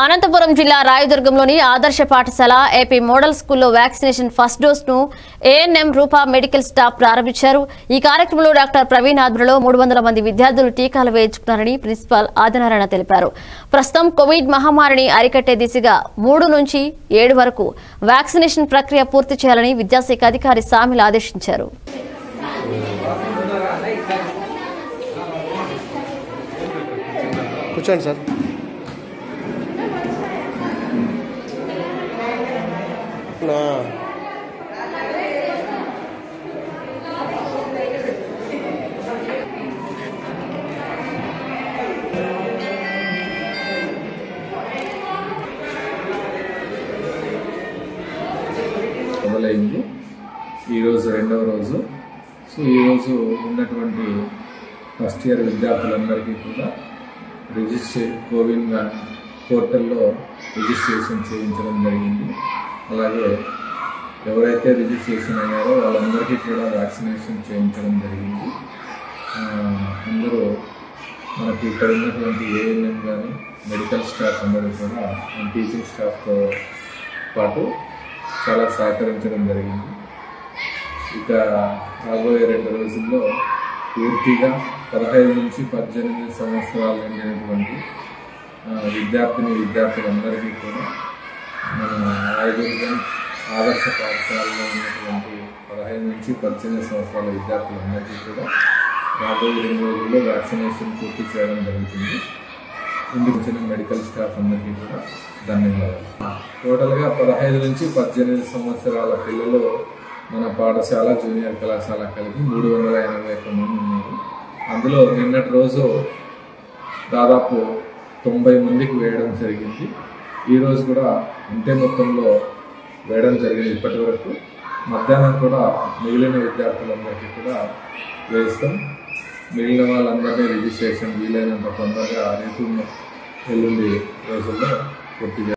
అనంతపురం జిల్లా రాయదుర్గంలోని ఆదర్శ పాఠశాల ఏపీ మోడల్ స్కూల్లో వ్యాక్సినేషన్ ఫస్ట్ డోస్ ను ఏఎన్ఎం రూపా మెడికల్ స్టాఫ్ ప్రారంభించారు। ఈ కార్యక్రమంలో డాక్టర్ ప్రవీణ్ ఆధ్వర్యంలో 300 మంది విద్యార్థులు టీకాలు వేయించుకున్నారని ప్రిన్సిపాల్ ఆదినారాయణ తెలిపారు। ప్రస్తుతం కోవిడ్ మహమ్మారిని అరికట్టే దిశగా 3 నుంచి 7 వరకు వ్యాక్సినేషన్ ప్రక్రియ పూర్తి చేయాలని విద్యాశాఖ అధికారి సామిల్ ఆదేశించారు। కూర్చోండి సార్। మొదలైంది ఈరోజు రెండవ రోజు। సో ఈరోజు ఉన్నటువంటి ఫస్ట్ ఇయర్ విద్యార్థులందరికీ కూడా కోవిన్ పోర్టల్లో రిజిస్ట్రేషన్ చేయించడం జరిగింది। అలాగే ఎవరైతే రిజిస్ట్రేషన్ అయ్యారో వాళ్ళందరికీ కూడా వ్యాక్సినేషన్ చేయించడం జరిగింది। అందరూ మనకి ఇక్కడ ఉన్నటువంటి ఏఎన్ఎం కానీ మెడికల్ స్టాఫ్ అందరూ కూడా టీచింగ్ స్టాఫ్తో పాటు చాలా సహకరించడం జరిగింది। ఇక రాబోయే 2 రోజుల్లో పూర్తిగా 15 నుంచి 18 సంవత్సరాలు నిండినటువంటి విద్యార్థులందరికీ కూడా మన రాయదుర్గం ఆదర్శ పాఠశాలలో ఉన్నటువంటి 15 నుంచి 18 సంవత్సరాల విద్యార్థులందరికీ కూడా రాబోయే 2 రోజుల్లో వ్యాక్సినేషన్ పూర్తి చేయడం జరుగుతుంది। ఇందుకు వచ్చిన మెడికల్ స్టాఫ్ అందరికీ కూడా ధన్యవాదాలు। టోటల్గా 15 నుంచి 18 సంవత్సరాల పిల్లలు మన పాఠశాల జూనియర్ కళాశాల కలిపి 381 మంది ఉన్నారు। అందులో నిన్నటి రోజు దాదాపు 90 మందికి వేయడం జరిగింది। ఈరోజు కూడా అంతే మొత్తంలో వేయడం జరిగింది। ఇప్పటి వరకు మధ్యాహ్నం కూడా మిగిలిన విద్యార్థులందరికీ కూడా వేస్తాం। మిగిలిన వాళ్ళందరినీ రిజిస్ట్రేషన్ వీలైనంత తొందరగా రేపు ఎల్లుండి రోజుల్లో పూర్తి